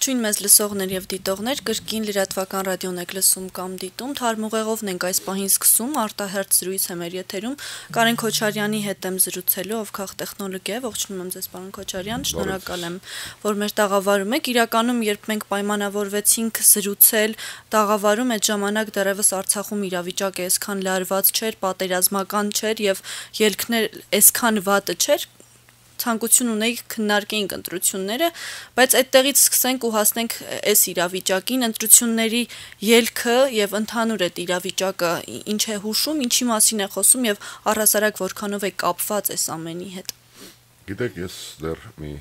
Ողջույն մեզ լսողներ եւ դիտողներ, կրկին լրատվական ռադիոն եք լսում կամ դիտում, թարմուղեղով ենք այս պահին սկսում, արտահերթ զրույց է մեր եթերում, Կարեն Քոչարյանի հետ եմ զրուցելու, ով քաղտեխնոլոգ է, ողջունում եմ ձեզ պարոն Քոչարյան, շնորհակալ եմ, որ մեր տաղավարում եք, իրականում երբ մենք պայմանավորվեցինք զրուցել, տաղավարում այդ ժամանակ դեռևս Արցախում իրավիճակը այսքան լարված չէր, պատերազմական չէր եւ ելքներ այսքան վատը չէր, ցանկություն ունեիք քննարկեինք ընտրությունները, բայց այդտեղից սկսենք ու հասնենք այս իրավիճակին, ընտրությունների ելքը եւ ընդհանուր այդ իրավիճակը ինչ է հուշում, ինչի մասին է խոսում եւ առհասարակ որքանով է կապված այս ամենի հետ։ Գիտեք, ես դեռ մի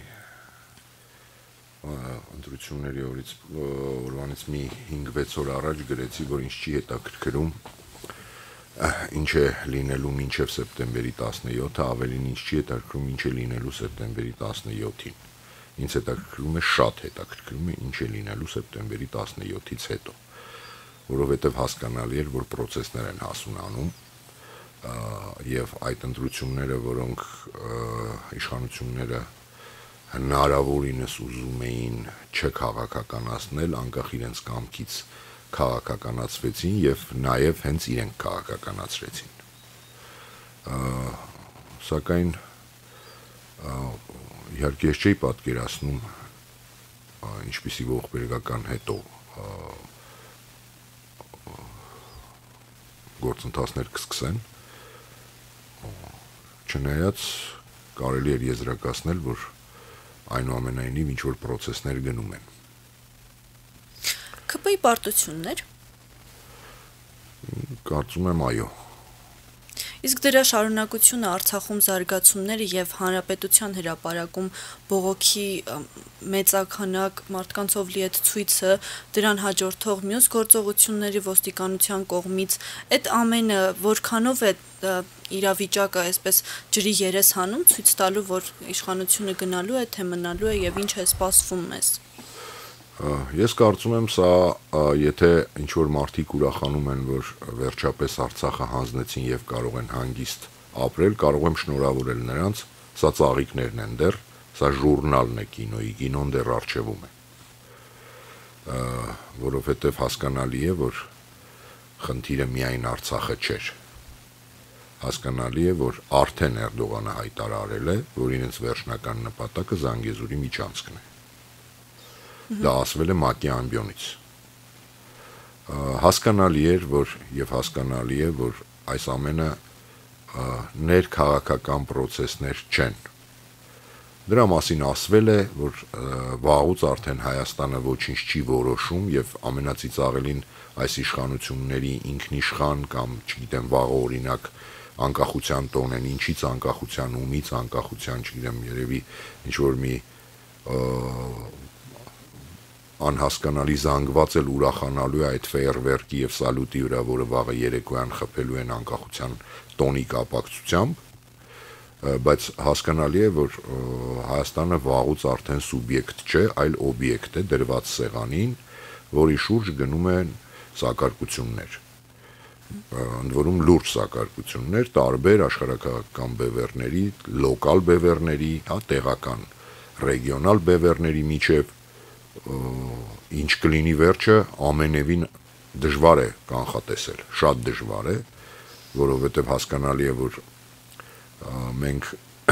ընտրությունների օրվանից մի 5-6 օր առաջ գրեցի, որ ինձ չի հետաքրքրում ինչ է լինելու մինչև սեպտեմբերի 17-ը, ավելին ինձ չի հետաքրքրում ինչ է լինելու սեպտեմբերի 17-ին։ Ինձ հետաքրքրում է, շատ հետաքրքրում է ինչ է լինելու սեպտեմբերի 17-ից հետո, որովհետև հասկանալի էր, որ պրոցեսներ են հասունանում, եւ այդ ընտրությունները, որոնք իշխանությունները հնարավորինս ուզում էին չքաղաքականացնել, անկախ իրենց կամքից քաղաքականացվեցին եւ նաեւ հենց իրենք քաղաքականացրեցին։ Սակայն իհարկե ես չէի պատկերացնում ինչպիսի ողբերգական հետո գործընթացներ կսկսեն, չնայած կարելի էր եզրակացնել, որ այնուամենայնիվ ինչ որ պրոցեսներ գնում են։ ԿՊ-ի պարտություններ։ Կարծում եմ այո։ Իսկ դրա շարունակությունը Արցախում զարգացումները եւ հանրապետության հրապարակում բողոքի մեծականակ մարդկանցով լի այդ ցույցը, դրան հաջորդող մյուս գործողությունների ոստիկանության կողմից, այդ ամենը որքանով է իրավիճակը այսպես ջրի երես հանում, ցույց տալու, որ իշխանությունը գնալու է, թե մնալու է եւ ինչ է սպասվում մեզ։ Ես կարծում եմ, սա եթե ինչ որ մարդիկ ուրախանում են, որ վերջապես Արցախը հանձնեցին եւ կարող են հանգիստ ապրել, կարող եմ շնորհավորել նրանց, սա ծաղիկներն են դեռ, սա ժուրնալն է կինոյի, կինոն դեռ արժևում է։ Որովհետեւ հասկանալի է, որ խնդիրը միայն Արցախը չէր։ Հասկանալի է, որ արդեն Էրդողանը հայտարարել է, որ իրենց վերջնական նպատակը Զանգեզուրի միջանցքն է։ Դա ասվել է ՄԱԿ-ի ամբիոնից։ Հասկանալի էր, որ եւ հասկանալի է, որ այս ամենը ներքաղաքական պրոցեսներ չեն։ Դրա մասին ասվել է, որ վաղուց արդեն Հայաստանը ոչինչ չի որոշում եւ ամենածիծաղելին այս իշխանությունների ինքնիշխան կամ, չգիտեմ, վաղ օրինակ անկախության տոն են, ինչից անկախության, ումից անկախության, չգիտեմ, երևի ինչ որ մի անհասկանալի զանգված էլ ուրախանալու է այդ ֆեյերվերկի եւ սալուտի վրա, որը վաղը երեկոյան խփելու են անկախության տոնի կապակցությամբ, բայց հասկանալի է, որ Հայաստանը վաղուց արդեն սուբյեկտ չէ, այլ օբյեկտ է դրված սեղանին, որի շուրջ գնում են սակարկություններ։ Ընդ որում լուրջ սակարկություններ, տարբեր աշխարհակաղակական բևեռների, լոկալ բևեռների, տեղական, ռեգիոնալ բևեռների միջև ինչ կլինի վերջը ամենևին դժվար է կանխատեսել, շատ դժվար է, որովհետև հասկանալի է, որ մենք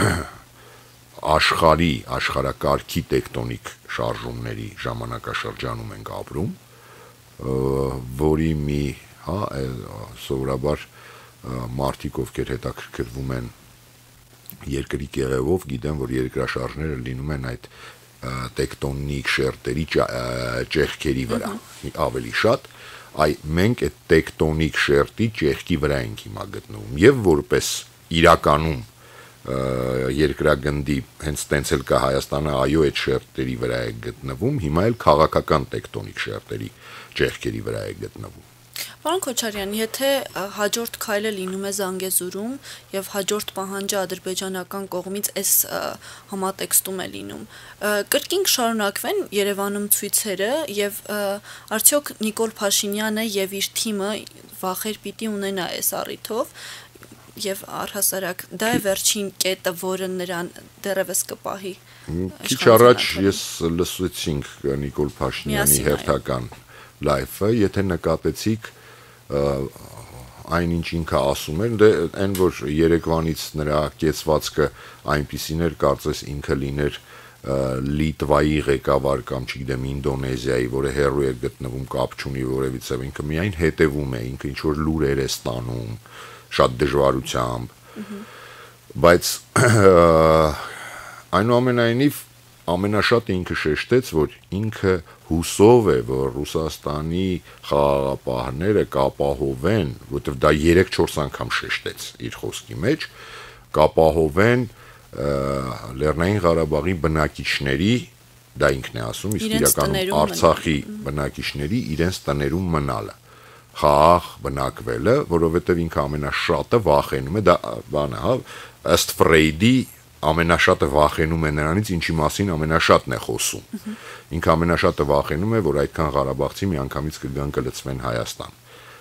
աշխարհակարգի տեկտոնիկ շարժումների ժամանակաշրջանում ենք ապրում, որի մի, սովորաբար մարդիկ, ովքեր հետաքրքրվում են երկրի կեղևով, գիտեն, որ երկրաշարժները լինում են այդ տեկտոնիկ շերտերի ճեղքերի վրա, ավելի շատ, մենք այդ տեկտոնիկ շերտի ճեղքի վրա ենք հիմա գտնվում, եւ որպես իրականում երկրագնդի հենց տենց էլ կա Հայաստանը, այո, այդ շերտերի վրա է գտնվում, հիմա էլ քաղաքական տեկտոնիկ շերտերի ճեղքերի վրա է գտնվում։ Պարոն Քոչարյան, եթե հաջորդ քայլը լինում է Զանգեզուրում եւ հաջորդ պահանջը ադրբեջանական կողմից այս համատեքստում է լինում, կրկին կշարունակվեն Երևանում ցույցերը եւ արդյոք Նիկոլ Փաշինյանը եւ իր թիմը վախեր պիտի ունենա այս առիթով եւ առհասարակ դա է վերջին կետը, որը նրան դեռևս կպահի։ Քիչ առաջ ես լսեցինք Նիկոլ Փաշինյանի հերթական լայվը, եթե նկատեցիք այնինչ ինքը ասում էր, դե այն որ երեկվանից նրա կեցվածքը այնպիսին էր, կարծես ինքը լիներ Լիտվայի ղեկավար կամ չգիտեմ Ինդոնեզիայի, որը հեռու էր գտնվում, կապ չունի որևիցե, ինքը միայն հետևում է, ինքը ինչ որ լուրեր է ստանում, շատ դժվարությամբ, բայց այնուամենայնիվ ամենաշատը ինքը շեշտեց, որ ինքը հուսով է, որ Ռուսաստանի խաղաղապահները կապահովեն, որտեղ դա 3-4 անգամ շեշտեց իր խոսքի մեջ, կապահովեն Լեռնային Ղարաբաղի բնակիչների, դա ինքն է ասում, իսկ իրականում Արցախի բնակիչների իրենց տներում մնալը, խաղաղ բնակվելը, որովհետև ինքը ամենաշատը վախենում է, դա բանը, հա, ըստ Ֆրեյդի ամենաշատը վախենում է նրանից, ինչի մասին ամենաշատն է խոսում։ Ինքը ամենաշատը վախենում է, որ այդքան ղարաբաղցի միանգամից կգան կլցվեն Հայաստան։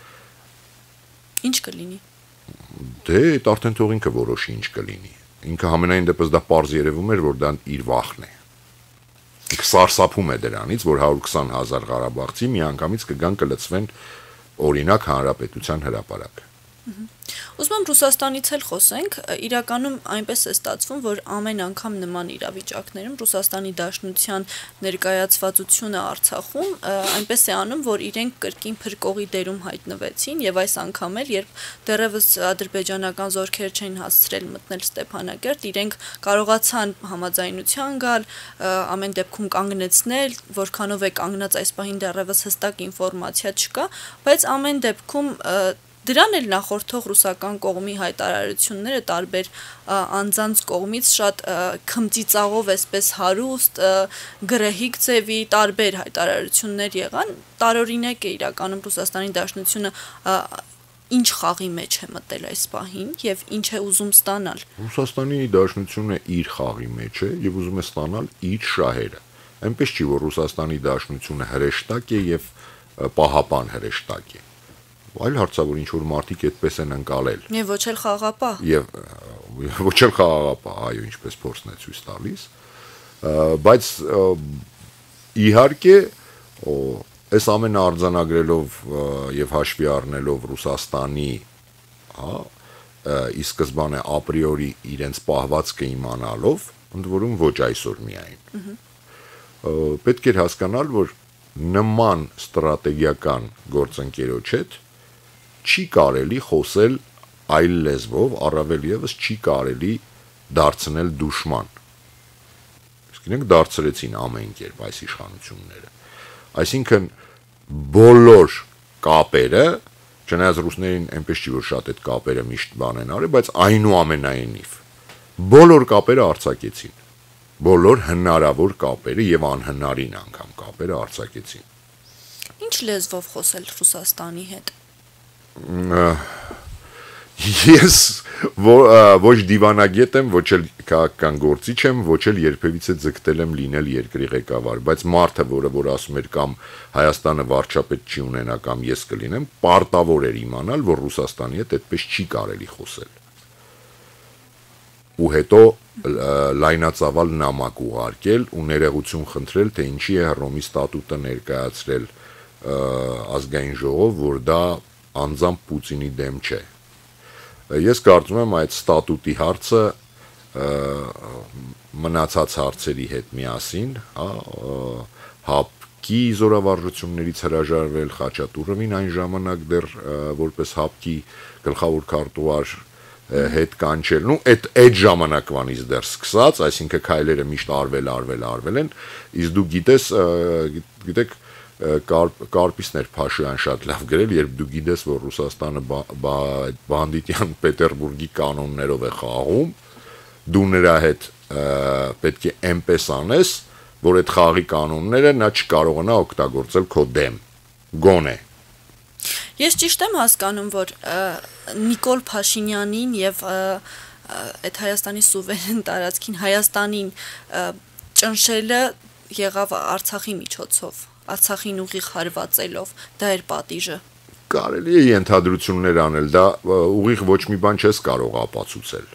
Ինչ կլինի։ Դե արդեն թող ինքը որոշի ինչ կլինի։ Ինքը համենայն դեպս դա պարզ երևում էր, որ դա իր վախն է։ Ինքը սարսափում է դրանից, որ 120,000 ղարաբաղցի միանգամից կգան կլցվեն օրինակ հանրապետության հրապարակ։ Ուզում եմ Ռուսաստանից էլ խոսենք, իրականում այնպես է ստացվում, որ ամեն անգամ նման իրավիճակներում Ռուսաստանի Դաշնության ներկայացվածությունը Արցախում այնպես է անում, որ իրենք կրկին փրկողի դերում հայտնվեցին եւ այս անգամ էլ, երբ դեռևս ադրբեջանական զորքեր չէին հասցրել մտնել Ստեփանակերտ, իրենք կարողացան համաձայնության գալ, ամեն դեպքում կանգնեցնել, որքանով է կանգնած այս պահին դեռևս հստակ ինֆորմացիա չկա, բայց ամեն դեպքում դրան էլ նախորդող ռուսական կողմի հայտարարությունները տարբեր անձանց կողմից շատ քմծիծաղով այսպես հարուստ, գրեհիկ ձևի տարբեր հայտարարություններ եղան, տարօրինակ է իրականում Ռուսաստանի Դաշնությունը ինչ խաղի մեջ է մտել այս պահին եւ ինչ է ուզում ստանալ։ Ռուսաստանի Դաշնությունը իր խաղի մեջ է եւ ուզում է ստանալ իր շահերը։ Այնպես չի, որ Ռուսաստանի Դաշնությունը հրեշտակ է եւ պահապան հրեշտակ է։ Այլ հարցը, որ ինչ որ մարդիկ այդպես են ընկալել։ Եվ ոչ էլ խաղաղապահ։ Եվ ոչ էլ խաղաղապահ, այո, ինչպես փորձն է ցույց տալիս, բայց իհարկե, այս ամենը արձանագրելով եւ հաշվի առնելով Ռուսաստանի, հա, ի սկզբանե ապրիորի իրենց պահվածքը իմանալով, ընդ որում ոչ այսօր միայն։ Պետք էր հասկանալ, որ նման ստրատեգիական գործընկերոջ հետ չի կարելի խոսել այլ լեզվով, առավել եւս չի կարելի դարձնել դուշման։ Իսկ իրենք դարձրեցին ամեն կերպ այս իշխանությունները։ Այսինքն բոլոր կապերը, չնայած ռուսներին այնպես չի, որ շատ այդ կապերը միշտ բան են արել, բայց այնուամենայնիվ բոլոր կապերը արձակեցին։ Բոլոր հնարավոր կապերը եւ անհնարին անգամ կապերը արձակեցին։ Ինչ լեզվով խոսել Ռուսաստանի հետ։ Ես ոչ դիվանագետ եմ, ոչ էլ քաղաքական գործիչ եմ, ոչ էլ երբևիցե ձգտել եմ լինել երկրի ղեկավար, բայց մարդը, որ ասում էր կամ Հայաստանը վարչապետ չի ունենա կամ ես կլինեմ, պարտավոր էր իմանալ, որ Ռուսաստանի հետ այդպես չի կարելի խոսել։ Ու հետո լայնածավալ նամակ ուղարկել ու ներողություն խնդրել, թե ինչի է Հռոմի ստատուտը ներկայացրել ազգային ժողով, որ դա անձամբ Պուտինի դեմ չէ։ Ես կարծում եմ այդ ստատուտի հարցը մնացած հարցերի հետ միասին, հապկի զորավարժություններից հրաժարվել, Խաչատուրովին այն ժամանակ դեռ որպես հապկի գլխավոր քարտուղար հետ կանչել, այդ ժամանակվանից դեռ սկսած, այսինքն քայլերը միշտ արվել են, իսկ դու գիտեք Կարպիսներ Փաշոյան շատ լավ գրել, երբ դու գիտես, որ Ռուսաստանը բանդիտյան Պետերբուրգի կանոններով է խաղում, դու նրա հետ պետք է այնպես անես, որ այդ խաղի կանոնները նա չկարողանա օգտագործել քո դեմ, գոնե։ Ես ճիշտ եմ հասկանում, որ Նիկոլ Փաշինյանին եւ այդ Հայաստանի սուվերեն տարածքին Հայաստանին ճնշելը եղավ Արցախի միջոցով, Արցախին ուղիղ հարվածելով, դա էր պատիժը։ կարելի է ենթադրություններ անել, դա ուղիղ ոչ մի բան չես կարող ապացուցել։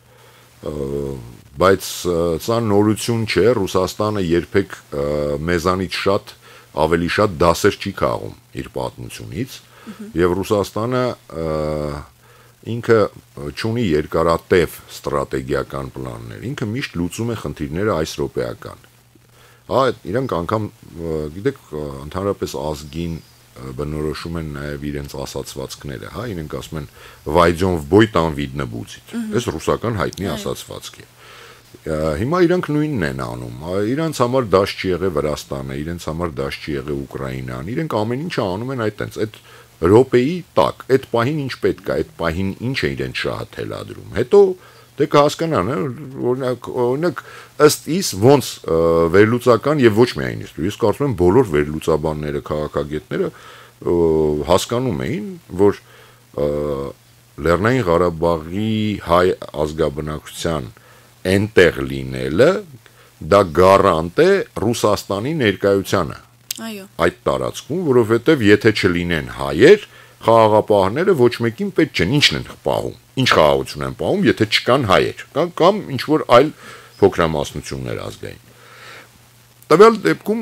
Բայց սա նորություն չէ, Ռուսաստանը երբեք մեզանից ավելի շատ դասեր չի քաղում իր պատմությունից, եւ Ռուսաստանը ինքը չունի երկարատև ստրատեգիական պլաններ, ինքը միշտ լուծում է խնդիրները այս րոպեական։ Իրանք անգամ, գիտեք, ընդհանրապես ազգին բնորոշում են նաև իրենց ասացվածքները, իրենք ասում են «Վայդյոն в бой там видно будет»։ Այս ռուսական հայտնի ասացվածք է։ Հիմա իրանք նույնն են անում, իրանց համար դաշ չի եղել Վրաստանը, իրենց համար դաշ չի եղել Ուկրաինան, իրենք ամեն ինչը անում են այդտենց, այդ րոպեի տակ, այդ պահին ինչ պետք է, այդ պահին ինչ է իրենց շահը թելադրում։ Հետո դե կհասկանան, օրինակ ըստ իս ոնց վերլուծական եւ ոչ միայն ես կարծում եմ բոլոր վերլուծաբանները, քաղաքագետները հասկանում էին, որ Լեռնային Ղարաբաղի հայ ազգաբնակչության այնտեղ լինելը դա գարանտ է Ռուսաստանի ներկայությանը այդ տարածքում, որովհետև եթե չլինեն հայեր, խաղաղապահները ոչ մեկին պետք չեն, ինչն են պահում, ինչ խաղաղություն են պահում, եթե չկան հայեր, կամ ինչ-որ այլ փոքրամասնություններ ազգային։ Տվյալ դեպքում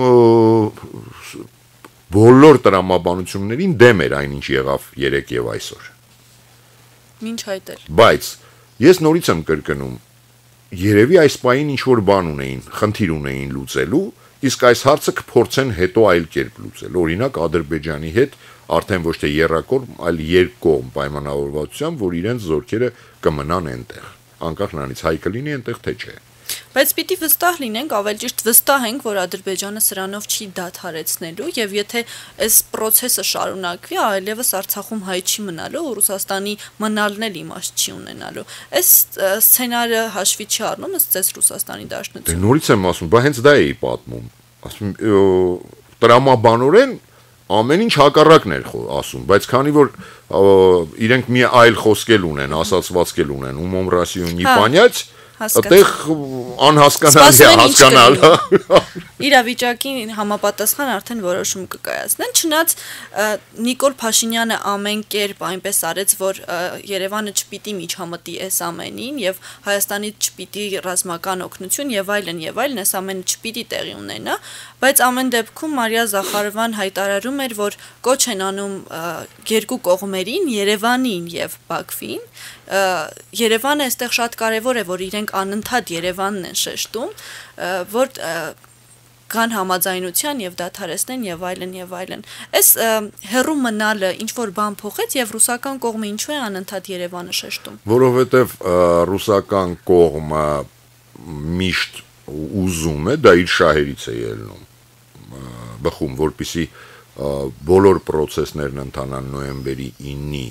բոլոր տրամաբանություններին դեմ էր այն, ինչ եղավ երեկ եւ այսօր։ Մինչ հայտել։ Բայց ես նորից եմ կրկնում, երևի այս պահին ինչ-որ բան ունեին, խնդիր ունեին լուծելու, իսկ այս հարցը կփորձեն հետո այլ կերպ լուծել։ Օրինակ Ադրբեջանի հետ արդեն ոչ թե եռակողմ, այլ երկկողմ պայմանավորվածությամբ, որ իրենց զորքերը կմնան այնտեղ, անկախ նրանից հայ կլինի այնտեղ թե չէ։ Բայց պիտի վստահ լինենք, ավելի ճիշտ վստահ ենք, որ Ադրբեջանը սրանով չի դադարեցնելու, եւ եթե այս process-ը շարունակվի, այլևս Արցախում հայ չի մնալու, Ռուսաստանի մնալն էլ իմաստ չի ունենալու։ Այս սցենարը հաշվի չի առնում ըստ ձեզ Ռուսաստանի Դաշնությունը։ Դե նորից եմ ասում, բա հենց դա էի պատմում։ Ասում տրամաբանորեն ամեն ինչ հակառակն էր ասում, բայց քանի որ իրենք մի այլ խոսքել ունեն, ասացվածքել ունեն, ում Ռասիոն не понять, այդտեղ անհասկանալի է հասկանալ։ Իրավիճակի համապատասխան արդեն որոշում կկայացնեն, չնայած Նիկոլ Փաշինյանը ամեն կերպ այնպես արեց, որ Երևանը չպիտի միջամտի այս ամենին եւ Հայաստանից չպիտի ռազմական օգնություն եւ այլն, այս ամենը չպիտի տեղի ունենա, բայց ամեն դեպքում Մարիա Զախարովան հայտարարում էր, որ կոչ են անում երկու կողմերին, Երևանին եւ Բաքվին, Երևանը այստեղ շատ կարևոր է, որ իրենք անընդհատ Երևանն են շեշտում, որ կան համաձայնության եւ դադարեցնեն եւ այլն եւ այլն։ Այս հերու մնալը ինչ որ բան փոխեց եւ ռուսական կողմը ինչու է անընդհատ Երևանը շեշտում։ Որովհետեւ ռուսական կողմը միշտ ուզում է, դա իր շահերից է ելնում, բխում, որպեսզի բոլոր process-ներն ընթանան նոյեմբերի 9-ի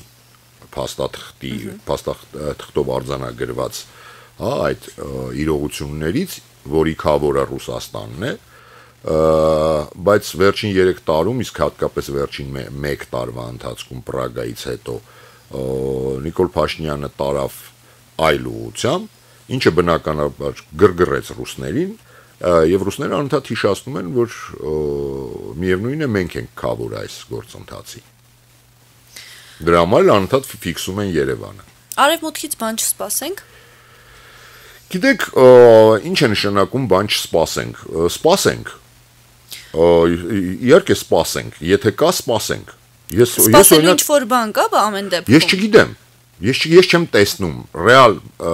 փաստաթղթով արձանագրված այդ իրողություններից, որի քավորը Ռուսաստանն է, բայց վերջին 3 տարում, իսկ հատկապես վերջին 1 տարվա ընթացքում Պրագայից հետո Նիկոլ Փաշինյանը տարավ այլ ուղղությամբ, ինչը բնականաբար գրգռեց ռուսներին, եւ ռուսները անընդհատ հիշացնում են, որ միևնույն է մենք ենք քավոր այս գործընթացի։ Դրա համար անընդհատ ֆիքսում են Երևանը։ Արևմուտքից բան չսպասենք։ Գիտեք, ինչ է նշանակում բան չսպասենք։ Սպասենք։ Իհարկե սպասենք, եթե կա սպասենք։ Ես օրինակ ինչ որ բան կա, ամեն դեպքում։ Ես չգիտեմ։ Ես չեմ տեսնում ռեալ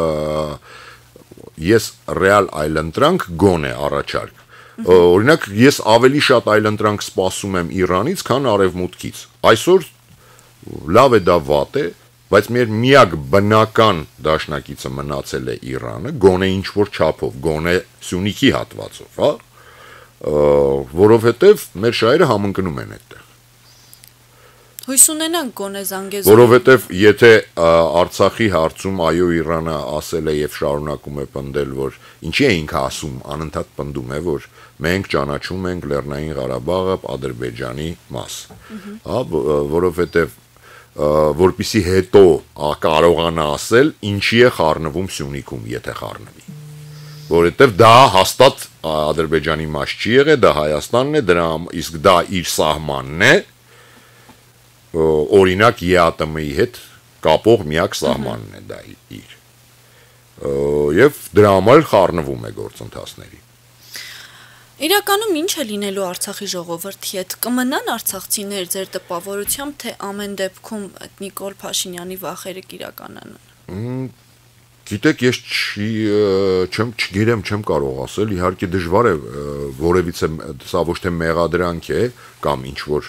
ռեալ այլընտրանք գոնե առաջարկ։ Օրինակ ես ավելի շատ այլընտրանք սպասում եմ Իրանից, քան Արևմուտքից։ Այսօր լավ է դա վատ է, բայց մեր միակ բնական դաշնակիցը մնացել է Իրանը, գոնե ինչ որ չափով, գոնե Սյունիքի հատվածով, հա, որովհետև մեր շահերը համընկնում են այդտեղ։ Հույս ունենանք գոնե Զանգեզուրի։ Որովհետև եթե Արցախի հարցում այո Իրանը ասել է եւ շարունակում է պնդել, որ ինչի է ինքը ասում, անընդհատ պնդում է, որ մենք ճանաչում ենք Լեռնային Ղարաբաղը Ադրբեջանի մաս, հա, որովհետև որպեսի հետո կարողանա ասել ինչի է խառնվում Սյունիքում, եթե խառնվի, որովհետև դա հաստատ Ադրբեջանի մաս չի եղել, դա Հայաստանն է, իսկ դա իր սահմանն է, օրինակ ԵԱՏՄ-ի հետ կապող միակ սահմանն է դա իր։ Եվ դրա համար խառնվում է գործընթացների։ Իրականում ինչ է լինելու Արցախի ժողովրդի հետ, կմնան արցախցիներ ձեր տպավորությամբ, թե ամեն դեպքում այդ Նիկոլ Փաշինյանի վախերը կիրականանան։ Գիտեք, ես չգիտեմ, չեմ կարող ասել, իհարկե դժվար է որևիցե սա ոչ թե մեղադրանք է կամ ինչ որ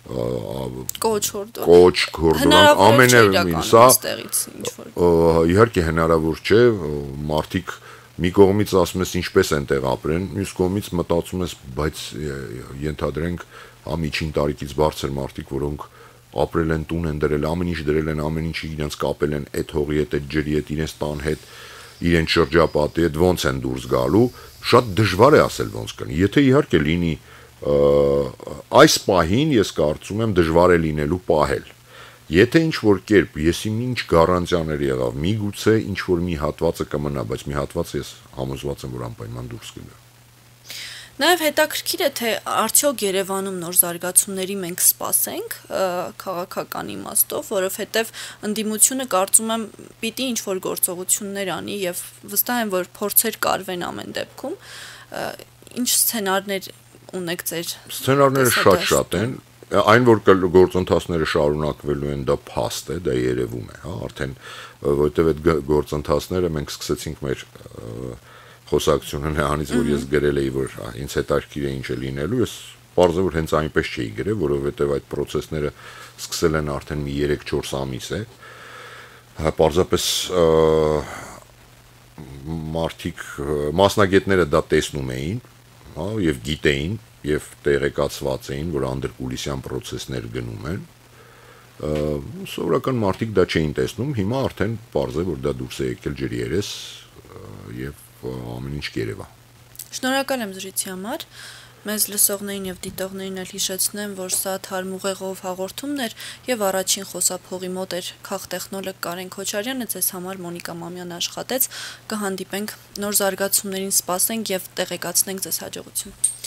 կոչ կորդորանք ամենևին սա իհարկե հնարավոր չէ, մարդիկ մի կողմից ասում ես ինչպես են տեղ ապրեն, մյուս կողմից մտածում ես, բայց ենթադրենք միջին տարիքից բարձր մարդիկ, որոնք ապրել են, տուն են դրել, ամեն ինչ դրել են, ամեն ինչի իրենց կապել են այդ հողի հետ, այդ ջրի հետ, իրենց տան հետ, իրենց շրջապատի հետ, ոնց են դուրս գալու, շատ դժվար է ասել ոնց կլինի։ Եթե իհարկե լինի այս պահին ես կարծում եմ դժվար է լինելու պահել։ Եթե ինչ որ կերպ եսի ինչ գարանտիաներ եղավ, միգուցե ինչ որ մի հատվածը կմնա, բայց մի հատվածը ես համոզված եմ, որ անպայման դուրս կգա։ Նաև հետաքրքիր է, թե արդյոք Երևանում նոր զարգացումների մենք սպասենք քաղաքական իմաստով, որովհետև ընդդիմությունը կարծում եմ պիտի ինչ որ գործողություններ անի եւ վստահ եմ, որ փորձեր կարվեն ամեն դեպքում։ Ինչ սցենարներ ունեք ձեր։ Սցենարները շատ են, այն որ գործընթացները շարունակվելու են, դա փաստ է, դա երևում է, հա, արդեն որտեղ այդ գործընթացները մենք սկսեցինք մեր խոսակցությունը նրանից, որ ես գրել էի, որ ինձ հետաքրքիր է ինչ է լինելու, ես պարզը որ հենց այնպես չէի գրել, որովհետև այդ process-ները սկսել են արդեն մի 3-4 ամիս է։ Պարզապես մարդիկ, մասնագետները դա տեսնում էին, հա, եւ գիտեին, եւ տեղեկացված էին, որ անդրկուլիսյան process-ներ գնում են։ Սովորական մարդիկ դա չէին տեսնում, հիմա արդեն պարզ է, որ դա դուրս է եկել ջրի երես եւ ամեն ինչ կերևա։ Շնորհակալ եմ զրույցի համար։ Մեզ լսողներին եւ դիտողներին էլ հիշեցնեմ, որ սա Թարմուղեղով հաղորդումն էր եւ առաջին խոսափողի մոտ էր քաղտեխնոլոգ Կարեն Քոչարյանը, ձեզ համար Մոնիկա Մամյան աշխատեց, կհանդիպենք նոր զարգացումներին, սպասենք եւ տեղեկացնենք ձեզ հաջողություն։